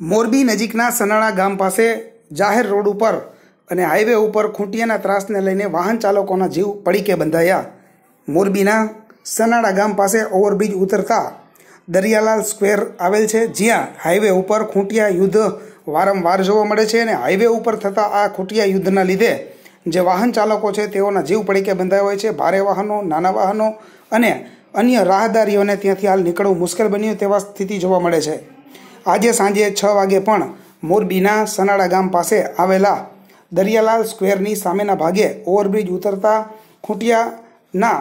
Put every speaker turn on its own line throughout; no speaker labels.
મોરબી નજીકના સનાળા ગામ પાસે જાહેર રોડ ઉપર અને હાઈવે ઉપર ખૂંટિયાના ત્રાસને લઈને વાહન ચાલકોના જીવ પડીકે બંધાયા। મોરબીના સનાળા ગામ પાસે ઓવરબ્રિજ ઉતરતા દરિયાલાલ સ્ક્વેર આવેલ છે, જ્યાં હાઈવે ઉપર ખૂંટિયા યુદ્ધ વારંવાર જોવા મળે છે અને હાઈવે ઉપર થતા આ ખૂંટિયા યુદ્ધના લીધે જે વાહન ચાલકો છે તેઓના જીવ પડીકે બંધાયા હોય છે। ભારે વાહનો, નાના વાહનો અને અન્ય રાહદારીઓને ત્યાંથી હાલ નીકળવું મુશ્કેલ બન્યું તેવા સ્થિતિ જોવા મળે છે। આજે સાંજે 6 વાગે પણ મોરબીના સનાળા ગામ પાસે આવેલા દરિયાલાલ સ્ક્વેરની સામેના ભાગે ઓવરબ્રિજ ઉતરતા ખૂંટિયાના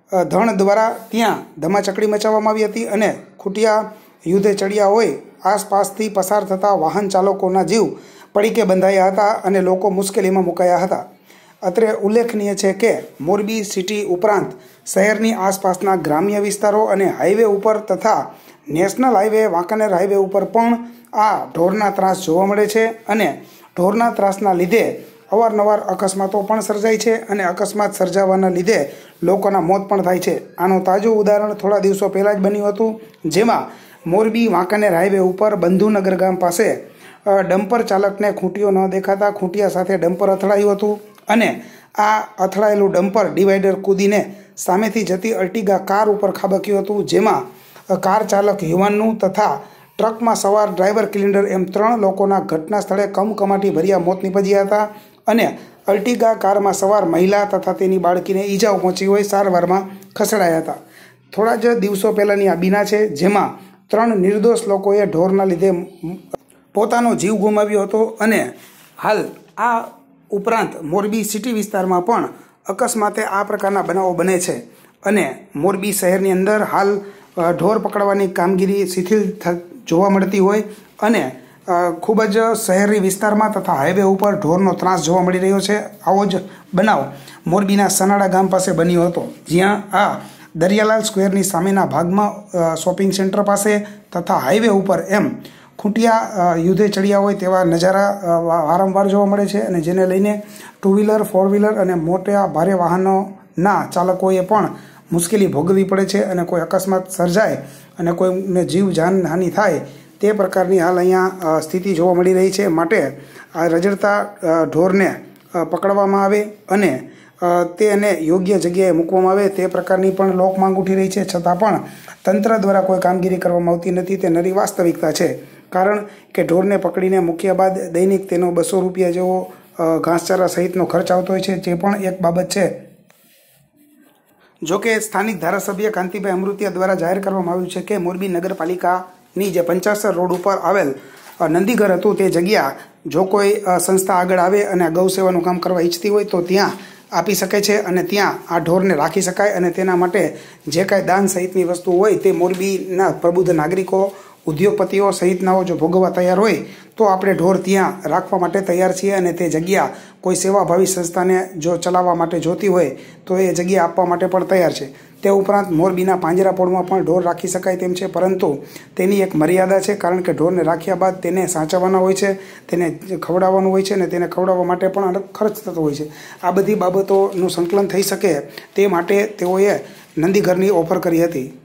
ધણ દ્વારા ત્યાં ધમાચકડી મચાવવામાં આવી હતી અને ખૂંટિયા યુદ્ધે ચડ્યા હોય આસપાસથી પસાર થતા વાહન ચાલકોના જીવ પડીકે બંધાયા હતા અને લોકો મુશ્કેલીમાં મુકાયા હતા। અત્રે ઉલ્લેખનીય છે કે મોરબી સિટી ઉપરાંત શહેરની આસપાસના ગ્રામ્ય વિસ્તારો અને હાઈવે ઉપર તથા નેશનલ હાઈવે વાંકાનેર હાઈવે ઉપર પણ આ ઢોરના ત્રાસ જોવા મળે છે અને ઢોરના ત્રાસના લીધે અવારનવાર અકસ્માતો પણ સર્જાય છે અને અકસ્માત સર્જાવાના લીધે લોકોના મોત પણ થાય છે। આનું તાજું ઉદાહરણ થોડા દિવસો પહેલાં જ બન્યું હતું, જેમાં મોરબી વાંકાનેર હાઈવે ઉપર બંધુનગર ગામ પાસે ડમ્પર ચાલકને ખૂંટીઓ ન દેખાતા ખૂંટિયા સાથે ડમ્પર અથડાયું હતું અને આ અથડાયેલું ડમ્પર ડિવાઈડર કૂદીને સામેથી જતી અર્ટિગા કાર ઉપર ખાબક્યું હતું, જેમાં કાર ચાલક યુવાનનું તથા ટ્રકમાં સવાર ડ્રાઈવર ક્લિન્ડર એમ 3 લોકોના ઘટના સ્થળે કમકમાટી ભર્યા મોત નીપજ્યા હતા અને અર્ટિગા કારમાં સવાર મહિલા તથા તેની બાળકીને ઈજાઓ પહોંચી હોય સારવારમાં ખસેડાયા હતા। થોડા જ દિવસો પહેલાંની આ બીના છે, જેમાં 3 નિર્દોષ લોકોએ ઢોરના લીધે પોતાનો જીવ ગુમાવ્યો હતો અને હાલ આ ઉપરાંત મોરબી સિટી વિસ્તારમાં પણ અકસ્માતે આ પ્રકારના બનાવો બને છે અને મોરબી શહેરની અંદર હાલ ઢોર પકડવાની કામગીરી શિથિલ જોવા મળતી હોય અને ખૂબ જ શહેરી વિસ્તારમાં તથા હાઈવે ઉપર ઢોરનો ત્રાસ જોવા મળી રહ્યો છે। આવો જ બનાવ મોરબીના સનાળા ગામ પાસે બન્યો હતો, જ્યાં આ દરિયાલાલ સ્ક્વેરની સામેના ભાગમાં શોપિંગ સેન્ટર પાસે તથા હાઈવે ઉપર એમ ખૂંટિયા યુદ્ધે ચડ્યા હોય તેવા નજારા વારંવાર જોવા મળે છે અને જેને લઈને 2 વ્હીલર 4 વ્હીલર અને મોટા ભારે વાહનોના ચાલકોએ પણ મુશ્કેલી ભોગવવી પડે છે અને કોઈ અકસ્માત સર્જાય અને કોઈને જીવ જાનહાનિ થાય તે પ્રકારની હાલ અહીંયા સ્થિતિ જોવા મળી રહી છે। માટે આ રજડતા ઢોરને પકડવામાં આવે અને તેને યોગ્ય જગ્યાએ મૂકવામાં આવે તે પ્રકારની પણ લોક માંગ ઉઠી રહી છે, છતાં પણ તંત્ર દ્વારા કોઈ કામગીરી કરવામાં આવતી નથી। તે નરી વાસ્તવિકતા છે, કારણ કે ઢોરને પકડીને મૂક્યા બાદ દૈનિક તેનો 200 રૂપિયા જેવો ઘાસચારા સહિતનો ખર્ચ આવતો હોય છે, જે પણ એક બાબત છે। જોકે સ્થાનિક ધારાસભ્ય કાંતિભાઈ અમૃતિયા દ્વારા જાહેર કરવામાં આવ્યું છે કે મોરબી નગરપાલિકાની જે 50 રોડ ઉપર આવેલ નંદીઘર હતું તે જગ્યા જો કોઈ સંસ્થા આગળ આવે અને ગૌ સેવાનું કામ કરવા ઈચ્છતી હોય તો ત્યાં આપી શકે છે અને ત્યાં આ ઢોરને રાખી શકાય અને તેના માટે જે કાંઈ દાન સહિતની વસ્તુ હોય તે મોરબીના પ્રબુદ્ધ નાગરિકો, ઉદ્યોગપતિઓ સહિતનાઓ જો ભોગવવા તૈયાર હોય તો આપણે ઢોર ત્યાં રાખવા માટે તૈયાર છીએ અને તે જગ્યા કોઈ સેવાભાવી સંસ્થાને જો ચલાવવા માટે જોતી હોય તો એ જગ્યા આપવા માટે પણ તૈયાર છે। તે ઉપરાંત મોરબીના પાંજરાપોળમાં પણ ઢોર રાખી શકાય તેમ છે, પરંતુ તેની એક મર્યાદા છે, કારણ કે ઢોરને રાખ્યા બાદ તેને સાચવવાના હોય છે, તેને ખવડાવવાનું હોય છે અને તેને ખવડાવવા માટે પણ અલગ ખર્ચ થતો હોય છે। આ બધી બાબતોનું સંકલન થઈ શકે તે માટે તેઓએ નંદીઘરની ઓફર કરી હતી।